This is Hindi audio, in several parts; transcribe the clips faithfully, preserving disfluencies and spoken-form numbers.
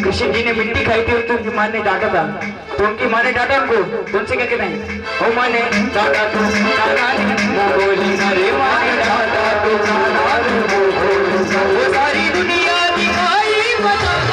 कृष्ण जी ने मिट्टी खाई थी तो उनकी माँ ने डांटा था, तो उनकी माँ ने डांटा उनको, तो उनसे क्या कहते हैं, ओ माँ ने डांटा तो डांटा वो बोली अरे माँ ने डांटा तो डांटा वो बोली वो सारी दुनिया दिखाई बताता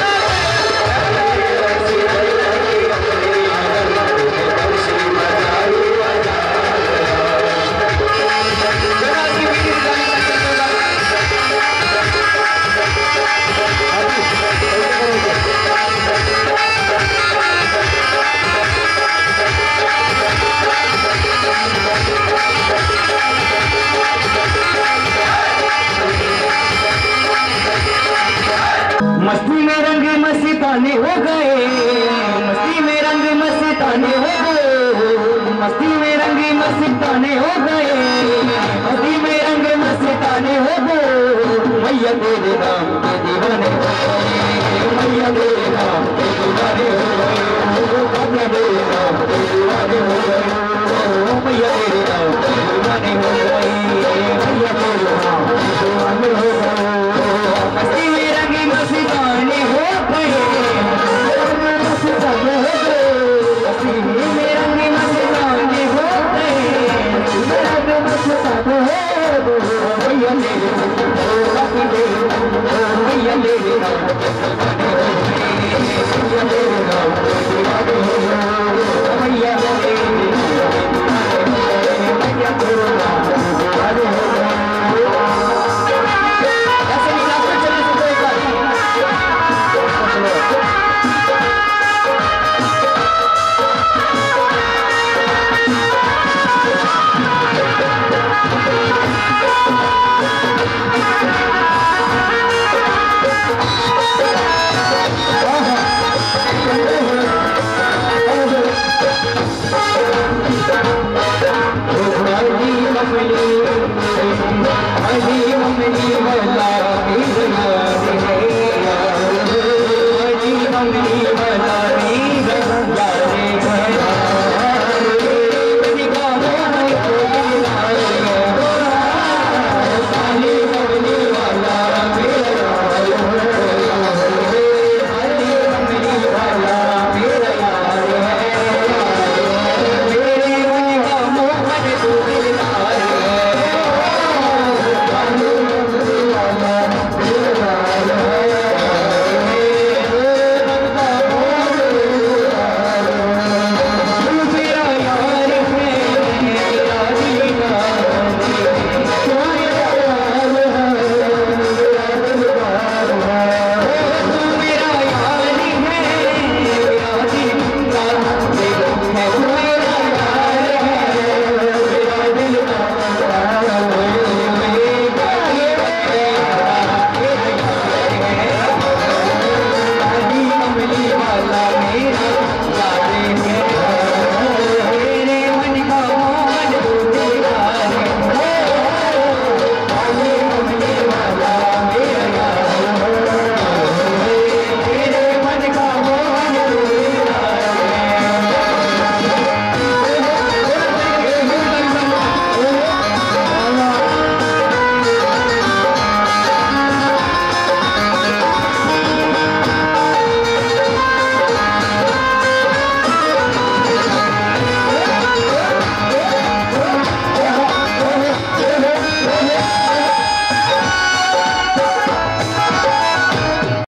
मस्ती में रंग मस्ताने हो गए, मस्ती में रंग मस्ताने हो गए, मस्ती में रंग मस्ताने हो गए, मस्ती में रंग मस्ताने हो गए, मैया तेरे नाम के दीवाने हो गए।